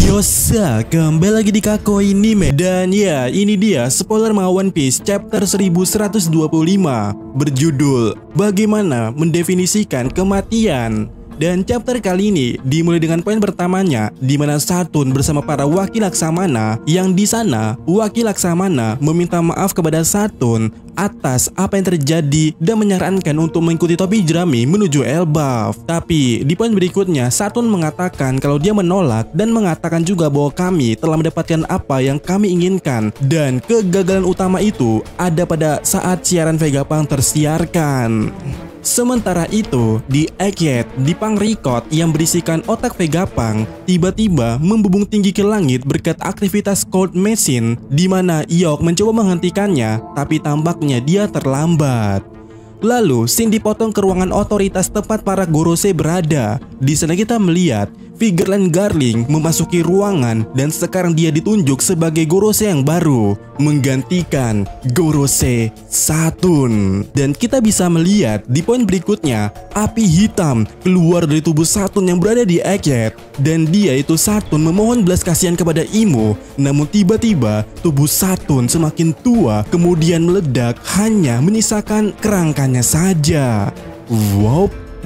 Yosa, kembali lagi di Kako Anime. Dan ya, ini dia spoiler manga One Piece chapter 1125 berjudul Bagaimana Mendefinisikan Kematian. Dan chapter kali ini dimulai dengan poin pertamanya, di mana Saturn bersama para wakil Laksamana, yang di sana wakil Laksamana meminta maaf kepada Saturn atas apa yang terjadi dan menyarankan untuk mengikuti topi jerami menuju Elbaf. Tapi di poin berikutnya Saturn mengatakan kalau dia menolak dan mengatakan juga bahwa kami telah mendapatkan apa yang kami inginkan, dan kegagalan utama itu ada pada saat siaran Vegapunk tersiarkan. Sementara itu, di Egghead, di pang record yang berisikan otak Vegapunk tiba-tiba membubung tinggi ke langit berkat aktivitas Cold Machine, di mana Yok mencoba menghentikannya, tapi tampaknya dia terlambat. Lalu, scene dipotong ke ruangan otoritas tempat para Gorosei berada. Di sana kita melihat Figureline Garling memasuki ruangan dan sekarang dia ditunjuk sebagai Gorosei yang baru, menggantikan Gorosei Saturn. Dan kita bisa melihat di poin berikutnya, api hitam keluar dari tubuh Saturn yang berada di Egghead. Dan dia itu Saturn memohon belas kasihan kepada Imo. Namun tiba-tiba tubuh Saturn semakin tua, kemudian meledak, hanya menyisakan kerangkanya saja. Wow.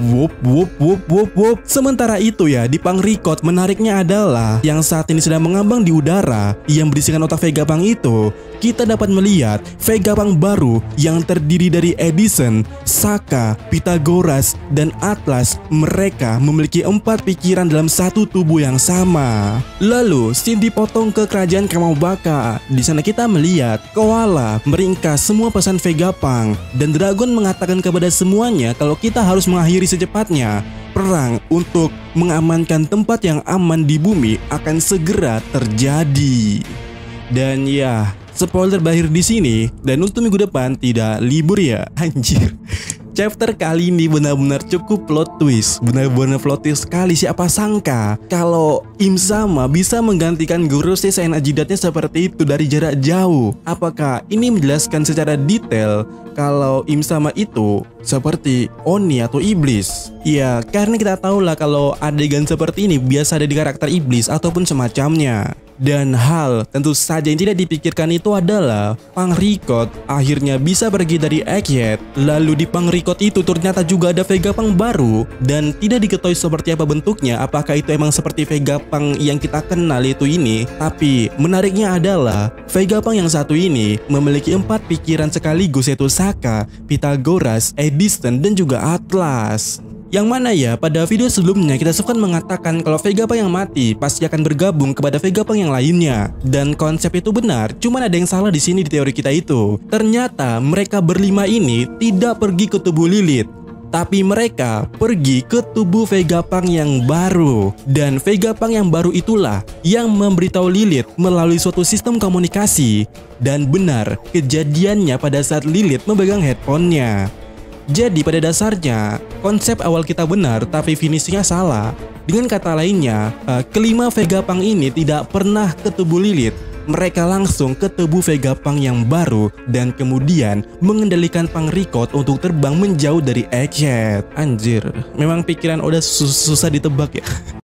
Sementara itu ya, di pang record menariknya adalah yang saat ini sedang mengambang di udara yang berisikan otak Vegapunk itu, kita dapat melihat Vegapunk baru yang terdiri dari Edison, Saka, Pythagoras, dan Atlas. Mereka memiliki 4 pikiran dalam satu tubuh yang sama. Lalu scene dipotong ke kerajaan Kamabaka. Di sana kita melihat Koala meringkas semua pesan Vegapunk, dan Dragon mengatakan kepada semuanya kalau kita harus mengakhiri secepatnya. Perang untuk mengamankan tempat yang aman di bumi akan segera terjadi. Dan ya, spoiler berakhir di sini, dan untuk minggu depan tidak libur ya, anjir. Chapter kali ini benar-benar cukup plot twist, benar-benar plot twist sekali. Siapa sangka kalau Im Sama bisa menggantikan Gorosei Saiyan Ajidatnya seperti itu dari jarak jauh. Apakah ini menjelaskan secara detail kalau Im Sama itu seperti Oni atau iblis? Ya, karena kita tahu lah kalau adegan seperti ini biasa ada di karakter iblis ataupun semacamnya. Dan hal tentu saja yang tidak dipikirkan itu adalah pang record akhirnya bisa pergi dari Egghead. Lalu di pang record itu ternyata juga ada Vegapunk baru, dan tidak diketahui seperti apa bentuknya, apakah itu emang seperti Vegapunk yang kita kenal itu ini. Tapi menariknya adalah Vegapunk yang satu ini memiliki 4 pikiran sekaligus, yaitu Saka, Pythagoras, Edison, dan juga Atlas. Yang mana ya, pada video sebelumnya kita sempat mengatakan kalau Vegapunk yang mati pasti akan bergabung kepada Vegapunk yang lainnya. Dan konsep itu benar, cuman ada yang salah di sini di teori kita itu. Ternyata mereka berlima ini tidak pergi ke tubuh Lilith, tapi mereka pergi ke tubuh Vegapunk yang baru. Dan Vegapunk yang baru itulah yang memberitahu Lilith melalui suatu sistem komunikasi. Dan benar, kejadiannya pada saat Lilith memegang headphone-nya. Jadi pada dasarnya konsep awal kita benar, tapi finishnya salah. Dengan kata lainnya, kelima Vegapunk ini tidak pernah ke tubuh Lilith. Mereka langsung ke tubuh Vegapunk yang baru dan kemudian mengendalikan pang record untuk terbang menjauh dari Egghead. Anjir, memang pikiran Oda susah ditebak ya.